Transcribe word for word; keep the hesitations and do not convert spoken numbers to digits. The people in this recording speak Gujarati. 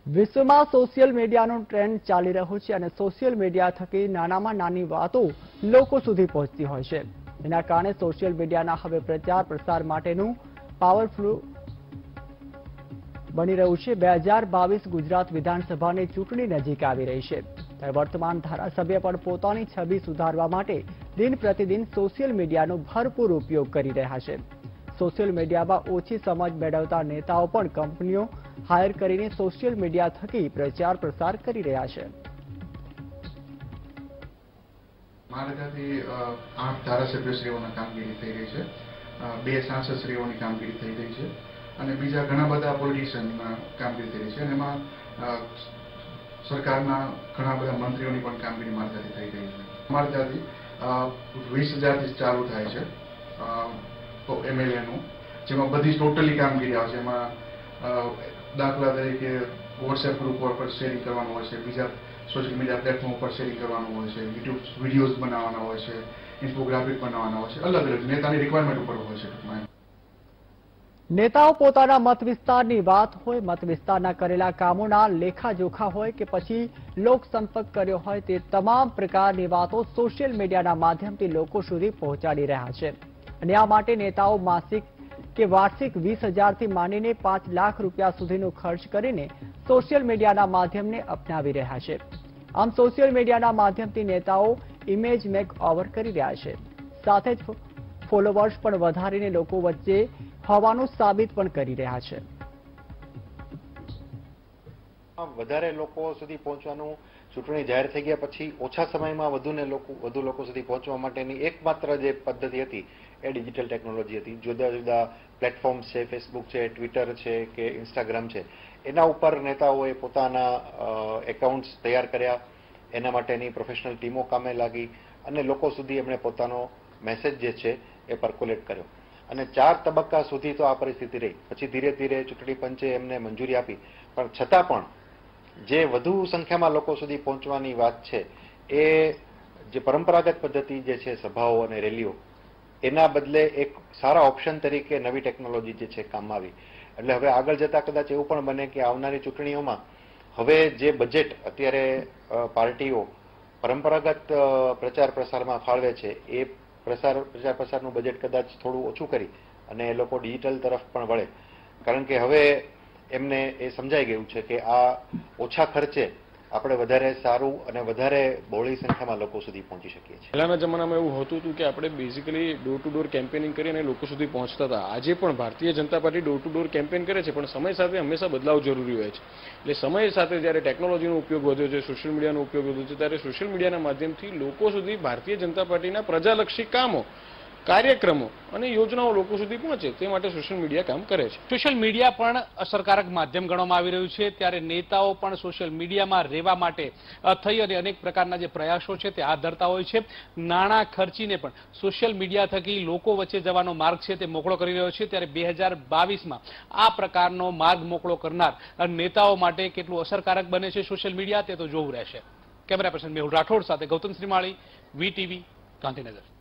વિશ્વમાં સોશિયલ મીડિયાનો ટ્રેન્ડ ચાલી રહ્યો છે અને સોશિયલ મીડિયા થકી નાનામાં નાની વાતો લોકો સુધી પહોંચતી હોય છે। એના કારણે સોશિયલ મીડિયાના હવે પ્રચાર પ્રસાર માટેનું પાવરફુલ બની રહ્યું છે। બે હજાર બાવીસ ગુજરાત વિધાનસભાની ચૂંટણી નજીક આવી રહી છે ત્યારે વર્તમાન ધારાસભ્ય પણ પોતાની છબી સુધારવા માટે દિન પ્રતિદિન સોશિયલ મીડિયાનો ભરપૂર ઉપયોગ કરી રહ્યા છે। સોશિયલ મીડિયામાં ઓછી સમજ મેળવતા નેતાઓ પણ કંપનીઓ હાયર કરીને સોશિયલ મીડિયા થકી પ્રચાર પ્રસાર કરી રહ્યા છે। મારાથી આઠ ધારાસભ્યશ્રીઓની કામગીરી થઈ રહી છે, બે સાંસદશ્રીઓની કામગીરી થઈ રહી છે અને બીજા ઘણા બધા પોલિટિશિયનના કામગીરી થઈ રહી છે અને એમાં સરકારના ઘણા બધા મંત્રીઓની પણ કામગીરી મારાથી થઈ રહી છે। અમારા ત્યાંથી વીસ હજારથી ચાલુ થાય છે તો એમએલએનું, જેમાં બધી ટોટલી કામગીરી આવે છે। એમાં દાખલા તરીકે વોટ્સએપ ગ્રુપ પર શેરિંગ કરવાનું હોય છે, બીજા સોશિયલ મીડિયા પ્લેટફોર્મ પર શેરિંગ કરવાનું હોય છે, યુટ્યુબ વિડીયોઝ બનાવવાના હોય છે, ઇન્ફોગ્રાફિક બનાવવાના હોય છે, અલગ અલગ નેતાની રિક્વાયરમેન્ટ ઉપર હોય છે। નેતાઓ પોતાના મત વિસ્તારની વાત હોય, મત વિસ્તારના કરેલા કામોના લેખાજોખા હોય કે પછી લોક સંપર્ક કર્યો હોય, તે તમામ પ્રકારની વાતો સોશિયલ મીડિયાના માધ્યમથી લોકો સુધી પહોંચાડી રહ્યા છે અને આ માટે નેતાઓ માસિક કે વાર્ષિક વીસ હજારથી માંડીને પાંચ લાખ રૂપિયા સુધીનો ખર્ચ કરીને સોશિયલ મીડિયાના માધ્યમને અપનાવી રહ્યા છે। આમ સોશિયલ મીડિયાના માધ્યમથી નેતાઓ ઇમેજ મેક ઓવર કરી રહ્યા છે, સાથે જ ફોલોવર્સ પણ વધારીને લોકો વચ્ચે હોવાનું સાબિત પણ કરી રહ્યા છે। વધારે લોકો સુધી પહોંચવાનું ચૂંટણી જાહેર થઈ ગયા પછી ઓછા સમયમાં વધુને લોકો વધુ લોકો સુધી પહોંચવા માટેની એકમાત્ર જે પદ્ધતિ હતી એ ડિજિટલ ટેકનોલોજી હતી। જુદા જુદા પ્લેટફોર્મ્સ છે, ફેસબુક છે, ટ્વિટર છે કે ઇન્સ્ટાગ્રામ છે, એના ઉપર નેતાઓએ પોતાના એકાઉન્ટ્સ તૈયાર કર્યા, એના માટેની પ્રોફેશનલ ટીમો કામે લાગી અને લોકો સુધી એમણે પોતાનો મેસેજ જે છે એ પર્ક્યુલેટ કર્યો અને ચાર તબક્કા સુધી તો આ પરિસ્થિતિ રહી। પછી ધીરે ધીરે ચૂંટણી પંચે એમને મંજૂરી આપી, પણ છતાં પણ જે વધુ સંખ્યામાં લોકો સુધી પહોંચવાની વાત છે એ જે પરંપરાગત પદ્ધતિ જે છે સભાઓ અને રેલીઓ, એના બદલે એક સારા ઓપ્શન તરીકે નવી ટેકનોલોજી જે છે કામમાં આવી। એટલે હવે આગળ જતા કદાચ એવું પણ બને કે આવનારી ચૂંટણીઓમાં હવે જે બજેટ અત્યારે પાર્ટીઓ પરંપરાગત પ્રચાર પ્રસારમાં ફાળવે છે એ પ્રસાર પ્રચાર પ્રસારનું બજેટ કદાચ થોડું ઓછું કરી અને એ લોકો ડિજિટલ તરફ પણ વળે, કારણ કે હવે એમને એ સમજાઈ ગયું છે કે આ ઓછા ખર્ચે આપણે વધારે સારું અને વધારે બહોળી સંખ્યામાં લોકો સુધી પહોંચી શકીએ છીએ। પહેલાના જમાનામાં એવું હોતું હતું કે આપણે basically door to door campaigning કરીને લોકો સુધી પહોંચતા હતા। આજે પણ Bharatiya Janata party door to door campaign કરે છે, પણ સમય સાથે હંમેશા બદલાવ જરૂરી હોય છે। એટલે સમય સાથે જ્યારે ટેકનોલોજીનો ઉપયોગ વધ્યો છે, સોશિયલ મીડિયાનો ઉપયોગ વધ્યો છે, ત્યારે સોશિયલ મીડિયાના માધ્યમથી લોકો સુધી ભારતીય જનતા પાર્ટીના પ્રજાલક્ષી કામો, કાર્યક્રમો અને યોજનાઓ લોકો સુધી પહોંચે તે માટે સોશિયલ મીડિયા કામ કરે છે। સોશિયલ મીડિયા પણ અસરકારક માધ્યમ ગણવામાં આવી રહ્યું છે, ત્યારે નેતાઓ પણ સોશિયલ મીડિયામાં રહેવા માટે થઈ અને અનેક પ્રકારના જે પ્રયાસો છે તે હાથ ધરતા હોય છે। નાણાં ખર્ચીને પણ સોશિયલ મીડિયા થકી લોકો વચ્ચે જવાનો માર્ગ છે તે મોકળો કરી રહ્યો છે, ત્યારે બે હજાર બાવીસમાં આ પ્રકારનો માર્ગ મોકળો કરનાર નેતાઓ માટે કેટલું અસરકારક બને છે સોશિયલ મીડિયા તે તો જોવું રહેશે। કેમેરા પર્સન મેહુલ રાઠોડ સાથે ગૌતમ શ્રીમાળી, વીટીવી, ગાંધીનગર।